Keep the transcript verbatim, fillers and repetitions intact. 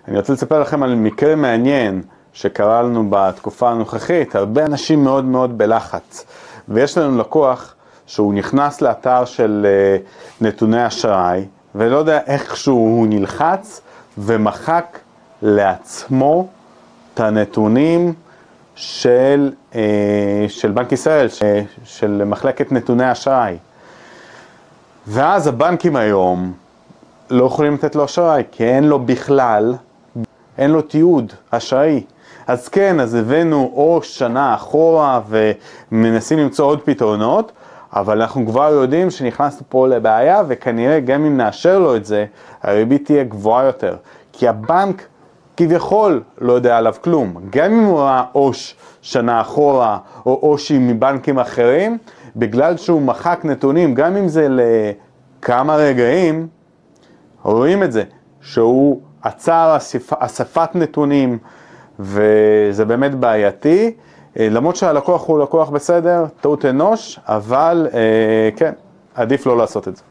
אני רוצה לספר לכם על מקרה מעניין שקרה לנו בתקופה הנוכחית. הרבה אנשים מאוד מאוד בלחץ, ויש לנו לקוח שהוא נכנס לאתר של נתוני אשראי, ולא יודע איכשהו הוא נלחץ ומחק לעצמו את הנתונים של, של בנק ישראל, של מחלקת נתוני אשראי. ואז הבנקים היום לא יכולים לתת לו אשראי, כי אין לו בכלל, אין לו תיעוד אשראי. אז כן, אז הבאנו או שנה אחורה ומנסים למצוא עוד פתרונות, אבל אנחנו כבר יודעים שנכנסנו פה לבעיה, וכנראה גם אם נאשר לו את זה, הריבית תהיה גבוהה יותר. כי הבנק כביכול לא יודע עליו כלום. גם אם הוא ראה עו"ש שנה אחורה, או עו"שים מבנקים אחרים, בגלל שהוא מחק נתונים, גם אם זה לכמה רגעים, רואים את זה, שהוא עצר אספת נתונים, וזה באמת בעייתי. למרות שהלקוח הוא לקוח בסדר, טעות אנוש, אבל כן, עדיף לא לעשות את זה.